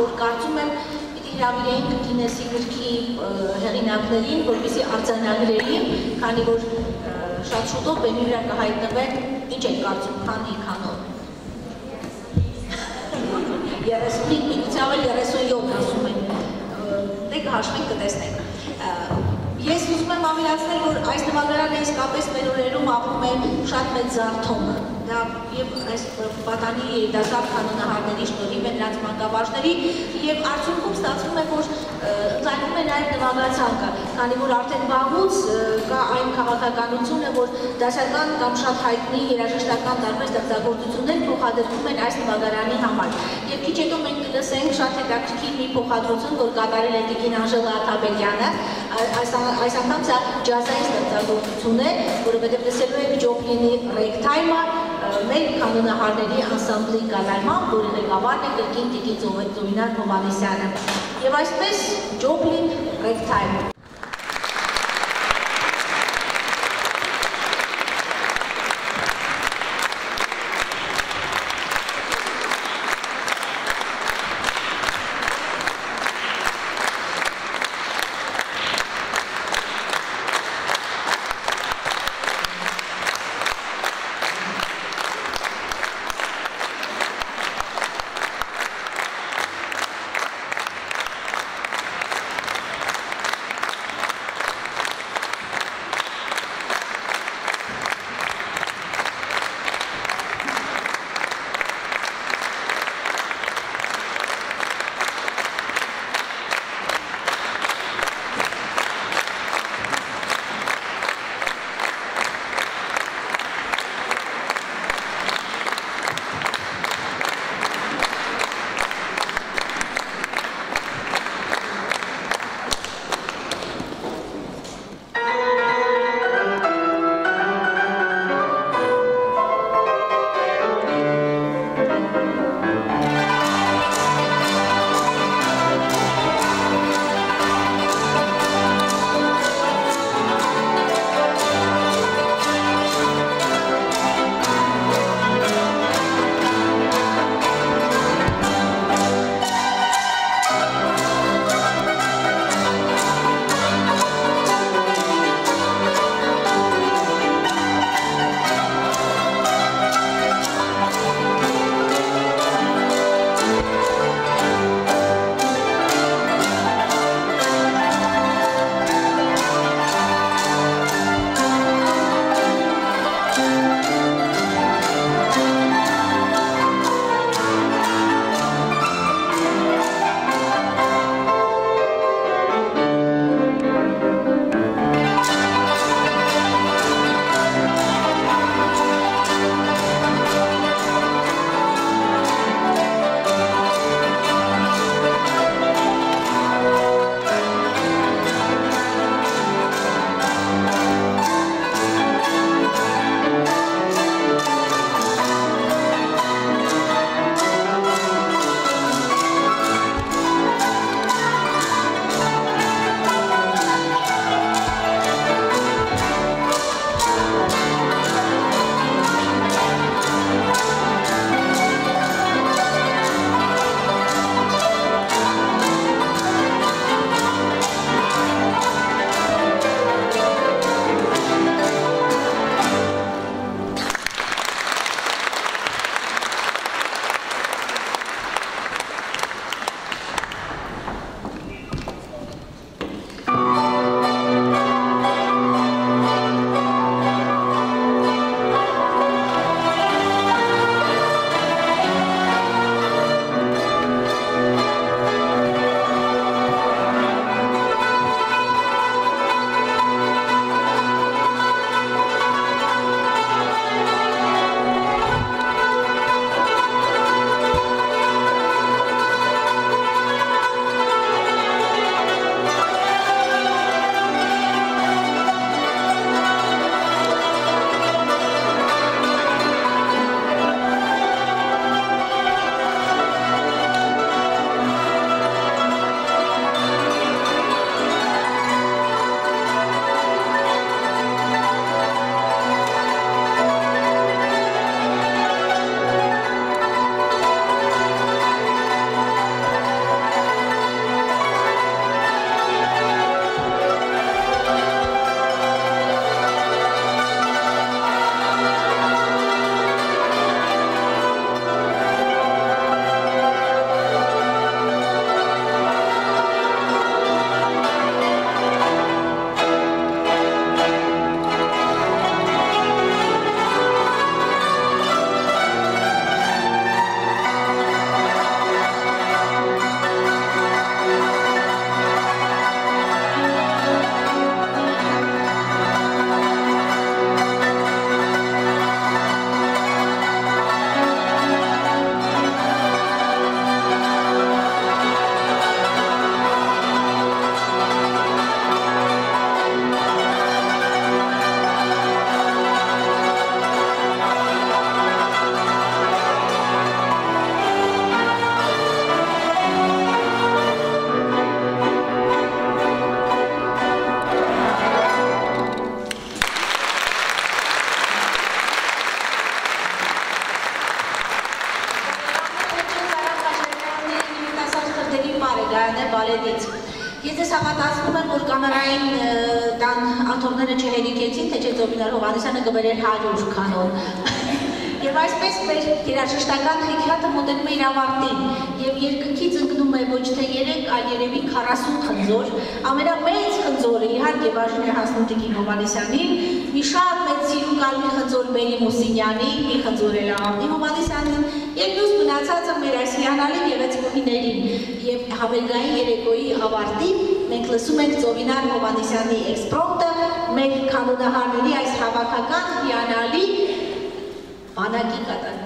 որ կարծում եմ պիտի հրավիրենք Գինեսի գրքի հեղինակներին, որպեսզի արձանագրեին, քանի որ շատ շուտով բեմի վրա կհայտնվեն, ինչ եք կարծում, քանով։ 35 միգուցե 37 ասում են, դե կհաշվենք կտեսնենք։ Ես ուզում եմ ավելացնել, որ այս նվագարանը իսկապես մեր օրերում ապրում է շատ մեծ զարթոնը, դա եւ այս պատանի երիտասարդ կանոնահարների շնորհիվ են նրանց մանկավարժների եւ արդյունքում ստացվում է, որ ընթանում է նաեւ նվագացանկը, քանի որ արդեն վաղուց կա այն քաղաքականությունը, որ դասական կամ շատ հայտնի երաժշտական տարբեր ստեղծագործություններ փոխադրվում են այս նվագարանի համար։ Եվ քիչ հետո մենք կլսենք շատ հետաքրքիր մի փոխադրություն, որ կատարել է Տիկին Անժելա Աթաբեկյանը, այս անգամ սա ջազային ստեղծագործություն է, որովհետև լսելու եք Ջոպլինի ռեգթայմը մեր կանոնահարների անսամբլի կատարմամբ, որի ղեկավարն է կրկին Տիկին Զովինար Հովհաննիսյանը։ Եվ այսպես Ջոպլին ռեգթայմը։ Գայանե բալետից։ Ես ես հավատացնում եմ, որ կամերային տան աթոռները չհերիքեցին, թե չէ Զոբինար Հովհաննիսյանը կբերեր 100 կանոն։ Եվ այսպես մեր երաժշտական հեքիաթը մոտենում է իր ավարտին եւ երկնքից ընկնում է ոչ թե 3, այլ երևի 40 խնձոր, ամենամեծ խնձորը իհարկե բաժին է հասնում Տիկին Հովհաննիսյանին, մի շատ մեծ սիրուն կարմիր խնձոր Բերի Մուսինյանին, մի խնձոր էլ Աղավնի Հովհաննիսյանին եւ մյուս մնացածը մեր այս հիանալի գեղեցկուհիներին եւ հավերգային երեկոյի ավարտին մենք լսում ենք Զոբինար Հովհաննիսյանի էքսպրոմտը մեր կանոնահարների այս հավաքական հիանալի բանակի կատարում